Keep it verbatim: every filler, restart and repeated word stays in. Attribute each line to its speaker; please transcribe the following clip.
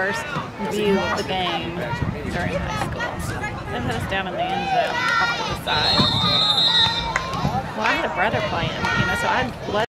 Speaker 1: first view of the game during high school. They put us down in the end zone off to the side. Well, I had a brother playing, you know, so I